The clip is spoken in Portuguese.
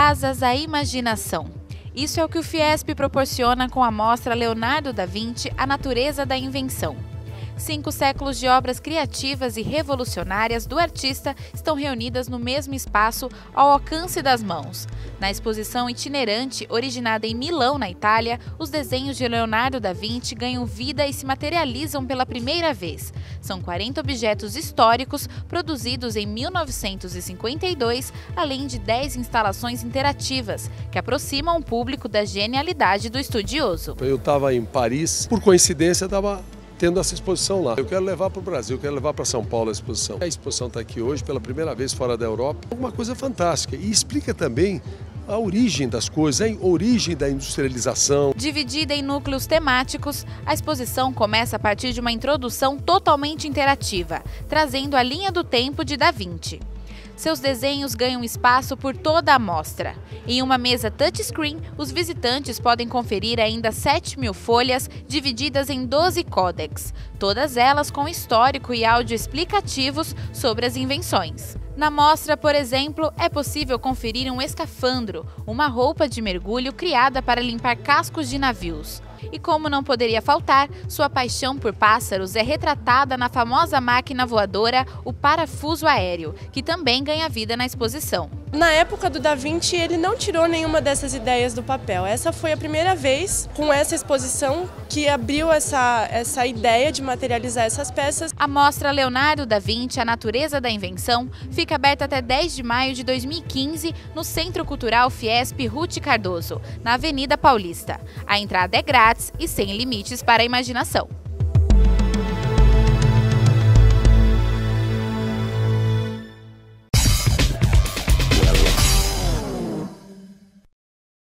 Asas à imaginação. Isso é o que o Fiesp proporciona com a mostra Leonardo da Vinci, A Natureza da Invenção. 5 séculos de obras criativas e revolucionárias do artista estão reunidas no mesmo espaço ao alcance das mãos. Na exposição itinerante, originada em Milão, na Itália, os desenhos de Leonardo da Vinci ganham vida e se materializam pela primeira vez. São 40 objetos históricos produzidos em 1952, além de 10 instalações interativas, que aproximam o público da genialidade do estudioso. Eu estava em Paris, por coincidência estava tendo essa exposição lá. Eu quero levar para o Brasil, eu quero levar para São Paulo a exposição. A exposição está aqui hoje pela primeira vez fora da Europa. Uma coisa fantástica e explica também a origem das coisas, a origem da industrialização. Dividida em núcleos temáticos, a exposição começa a partir de uma introdução totalmente interativa, trazendo a linha do tempo de Da Vinci. Seus desenhos ganham espaço por toda a mostra. Em uma mesa touchscreen, os visitantes podem conferir ainda 7.000 folhas divididas em 12 códex, todas elas com histórico e áudio explicativos sobre as invenções. Na mostra, por exemplo, é possível conferir um escafandro, uma roupa de mergulho criada para limpar cascos de navios. E como não poderia faltar, sua paixão por pássaros é retratada na famosa máquina voadora, o parafuso aéreo, que também ganha vida na exposição. Na época do Da Vinci, ele não tirou nenhuma dessas ideias do papel. Essa foi a primeira vez, com essa exposição, que abriu essa ideia de materializar essas peças. A mostra Leonardo da Vinci, A Natureza da Invenção, fica aberta até 10 de maio de 2015 no Centro Cultural Fiesp Ruth Cardoso, na Avenida Paulista. A entrada é grátis e sem limites para a imaginação.